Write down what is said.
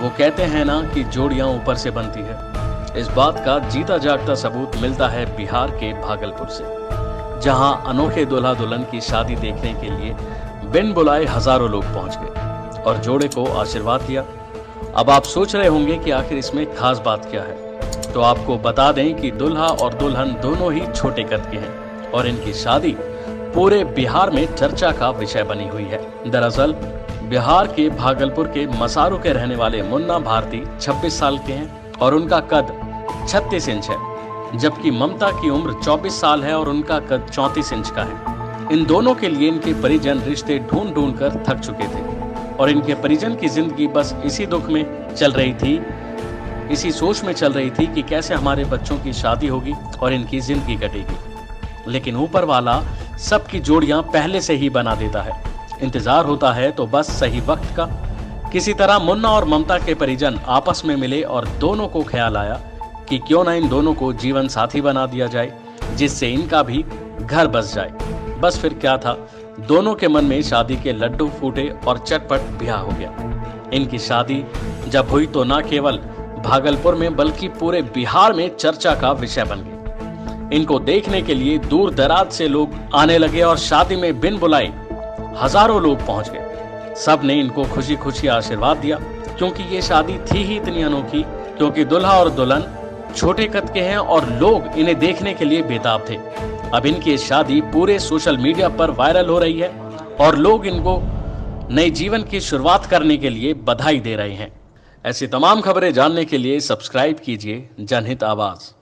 वो कहते हैं ना कि जोड़ियां ऊपर से बनती है। इस बात का जीता जागता सबूत मिलता है बिहार के भागलपुर से, जहां अनोखे दूल्हा दुल्हन की शादी देखने के लिए बिन बुलाए हजारों लोग पहुंच गए और जोड़े को आशीर्वाद दिया। अब आप सोच रहे होंगे कि आखिर इसमें खास बात क्या है, तो आपको बता दें कि दूल्हा और दुल्हन दोनों ही छोटे कद के हैं और इनकी शादी पूरे बिहार में चर्चा का विषय बनी हुई है। दरअसल बिहार के भागलपुर के मसारू के रहने वाले मुन्ना भारती 26 साल के हैं और उनका कद 36 इंच है, जबकि ममता की उम्र 24 साल है और उनका कद 34 इंच का है। इन दोनों के लिए इनके परिजन रिश्ते ढूंढ ढूंढ कर थक चुके थे और इनके परिजन की जिंदगी बस इसी दुख में चल रही थी, इसी सोच में चल रही थी कि कैसे हमारे बच्चों की शादी होगी और इनकी जिंदगी कटेगी। लेकिन ऊपर वाला सबकी जोड़ियां पहले से ही बना देता है। इंतजार होता है तो बस सही वक्त का। किसी तरह मुन्ना और ममता के परिजन आपस में मिले और दोनों को ख्याल आया कि क्यों ना इन दोनों को जीवन साथी बना दिया जाए, जिससे इनका भी घर बस जाए। बस फिर क्या था, दोनों के मन में शादी के लड्डू फूटे और चटपट ब्याह हो गया। इनकी शादी जब हुई तो न केवल भागलपुर में बल्कि पूरे बिहार में चर्चा का विषय बन गई। इनको देखने के लिए दूर दराज से लोग आने लगे और शादी में बिन बुलाए हजारों लोग पहुंच गए। सब ने इनको खुशी खुशी आशीर्वाद दिया, क्योंकि ये शादी थी ही इतनी अनोखी, क्योंकि दूल्हा और दुल्हन छोटे कद के हैं और लोग इन्हें देखने के लिए बेताब थे। अब इनकी शादी पूरे सोशल मीडिया पर वायरल हो रही है और लोग इनको नए जीवन की शुरुआत करने के लिए बधाई दे रहे हैं। ऐसी तमाम खबरें जानने के लिए सब्सक्राइब कीजिए जनहित आवाज।